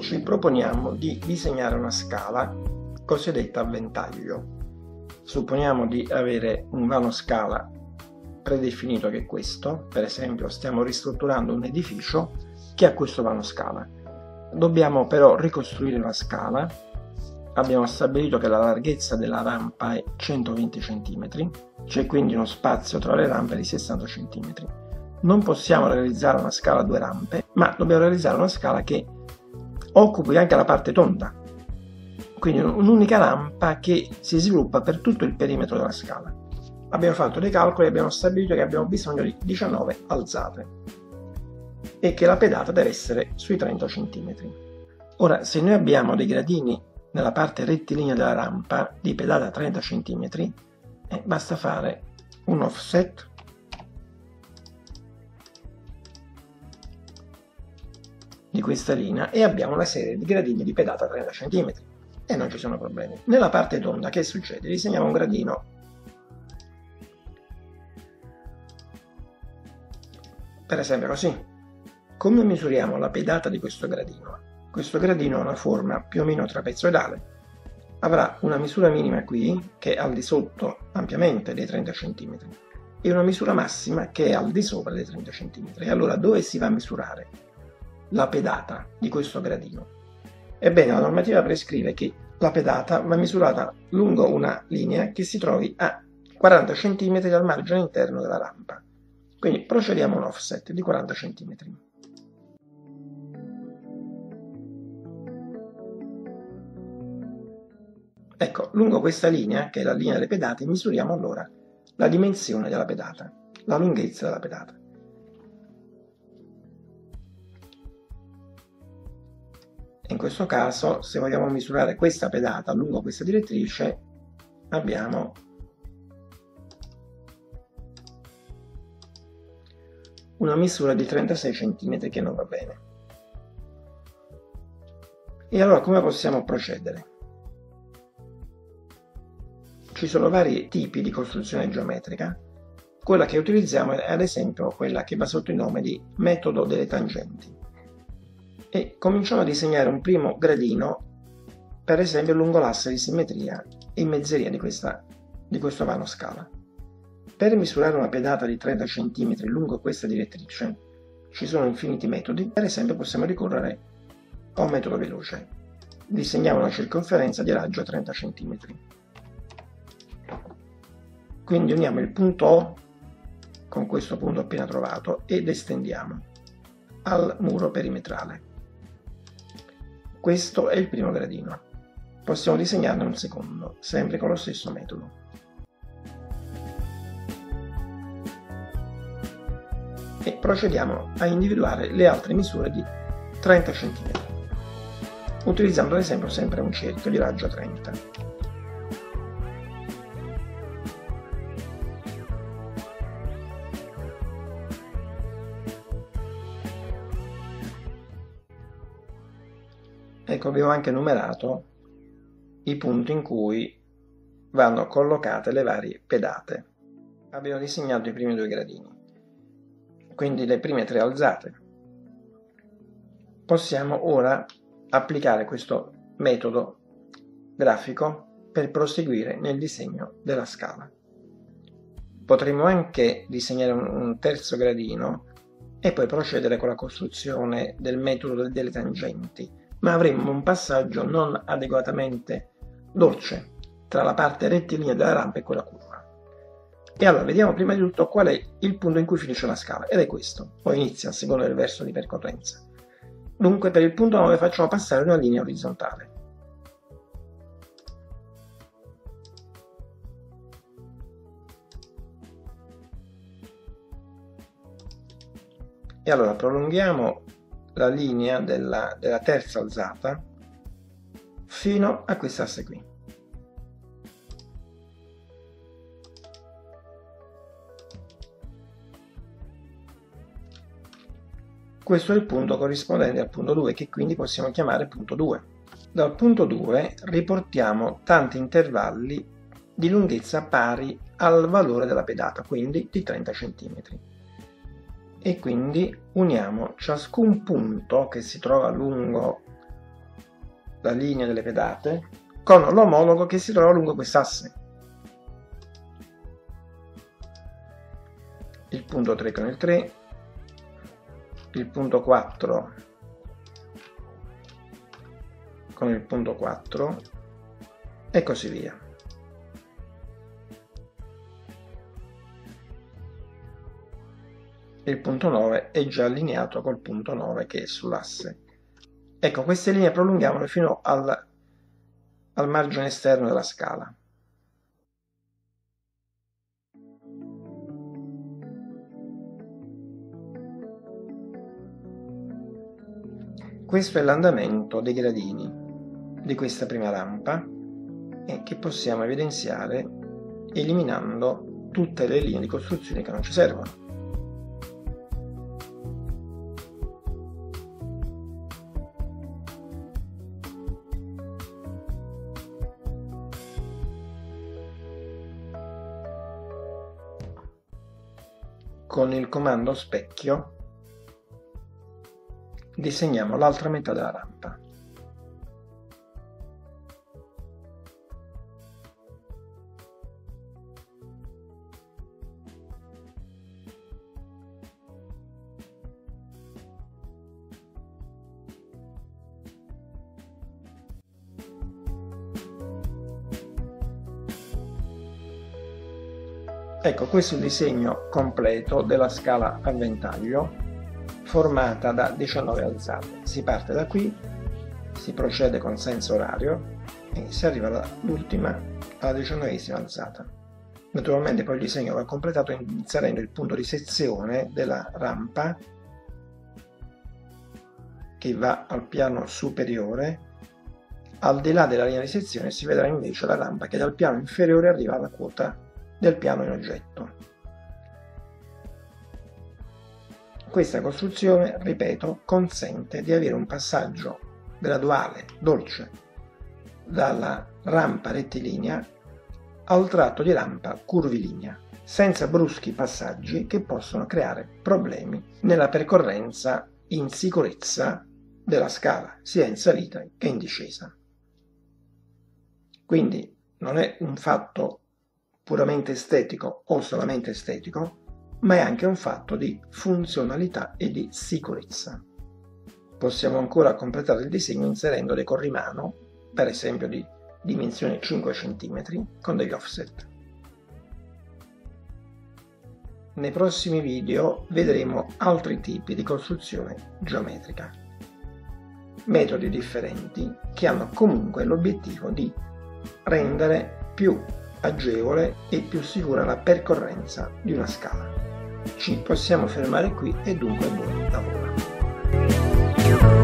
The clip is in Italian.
ci proponiamo di disegnare una scala cosiddetta a ventaglio. Supponiamo di avere un vano scala predefinito che è questo, per esempio stiamo ristrutturando un edificio che ha questo vano scala. Dobbiamo però ricostruire la scala, abbiamo stabilito che la larghezza della rampa è 120 cm, c'è quindi uno spazio tra le rampe di 60 cm. Non possiamo realizzare una scala a due rampe, ma dobbiamo realizzare una scala che occupi anche la parte tonda, quindi un'unica rampa che si sviluppa per tutto il perimetro della scala. Abbiamo fatto dei calcoli e abbiamo stabilito che abbiamo bisogno di 19 alzate e che la pedata deve essere sui 30 cm. Ora, se noi abbiamo dei gradini nella parte rettilinea della rampa di pedata 30 cm, basta fare un offset di questa linea e abbiamo una serie di gradini di pedata 30 cm e non ci sono problemi. Nella parte tonda che succede? Disegniamo un gradino per esempio così. Come misuriamo la pedata di questo gradino? Questo gradino ha una forma più o meno trapezoidale, avrà una misura minima qui che è al di sotto ampiamente dei 30 cm e una misura massima che è al di sopra dei 30 cm. E allora dove si va a misurare la pedata di questo gradino? Ebbene, la normativa prescrive che la pedata va misurata lungo una linea che si trovi a 40 cm dal margine interno della rampa. Quindi procediamo a un offset di 40 cm. Ecco, lungo questa linea, che è la linea delle pedate, misuriamo allora la dimensione della pedata, la lunghezza della pedata. In questo caso, se vogliamo misurare questa pedata lungo questa direttrice, abbiamo una misura di 36 cm che non va bene. E allora come possiamo procedere? Ci sono vari tipi di costruzione geometrica. Quella che utilizziamo è ad esempio quella che va sotto il nome di metodo delle tangenti. E cominciamo a disegnare un primo gradino, per esempio lungo l'asse di simmetria in mezzeria di questo vano scala. Per misurare una pedata di 30 cm lungo questa direttrice ci sono infiniti metodi. Per esempio possiamo ricorrere a un metodo veloce. Disegniamo una circonferenza di raggio 30 cm. Quindi uniamo il punto O con questo punto appena trovato ed estendiamo al muro perimetrale. Questo è il primo gradino. Possiamo disegnarne un secondo, sempre con lo stesso metodo. E procediamo a individuare le altre misure di 30 cm, utilizzando ad esempio sempre un cerchio di raggio 30. Ecco, abbiamo anche numerato i punti in cui vanno collocate le varie pedate. Abbiamo disegnato i primi due gradini, quindi le prime tre alzate. Possiamo ora applicare questo metodo grafico per proseguire nel disegno della scala. Potremmo anche disegnare un terzo gradino e poi procedere con la costruzione del metodo delle tangenti, ma avremmo un passaggio non adeguatamente dolce tra la parte rettilinea della rampa e quella curva. E allora vediamo prima di tutto qual è il punto in cui finisce la scala, ed è questo, o inizia a seconda del verso di percorrenza. Dunque per il punto 9 facciamo passare una linea orizzontale. E allora prolunghiamo la linea della terza alzata fino a quest'asse qui. Questo è il punto corrispondente al punto 2, che quindi possiamo chiamare punto 2. Dal punto 2 riportiamo tanti intervalli di lunghezza pari al valore della pedata, quindi di 30 cm. E quindi uniamo ciascun punto che si trova lungo la linea delle pedate con l'omologo che si trova lungo quest'asse. Il punto 3 con il 3, il punto 4 con il punto 4 e così via. Il punto 9 è già allineato col punto 9 che è sull'asse. Ecco, queste linee prolunghiamole fino al margine esterno della scala. Questo è l'andamento dei gradini di questa prima rampa e che possiamo evidenziare eliminando tutte le linee di costruzione che non ci servono. Con il comando specchio disegniamo l'altra metà della rampa. Ecco, questo è il disegno completo della scala a ventaglio formata da 19 alzate. Si parte da qui, si procede con senso orario e si arriva all'ultima, alla 19esima alzata. Naturalmente poi il disegno va completato inserendo il punto di sezione della rampa che va al piano superiore. Al di là della linea di sezione si vedrà invece la rampa che dal piano inferiore arriva alla quota del piano in oggetto. Questa costruzione, ripeto, consente di avere un passaggio graduale, dolce, dalla rampa rettilinea al tratto di rampa curvilinea, senza bruschi passaggi che possono creare problemi nella percorrenza in sicurezza della scala, sia in salita che in discesa. Quindi non è un fatto puramente estetico o solamente estetico, ma è anche un fatto di funzionalità e di sicurezza. Possiamo ancora completare il disegno inserendo dei corrimano, per esempio di dimensione 5 cm, con degli offset. Nei prossimi video vedremo altri tipi di costruzione geometrica, metodi differenti che hanno comunque l'obiettivo di rendere più agevole e più sicura la percorrenza di una scala. Ci possiamo fermare qui e dunque buon lavoro.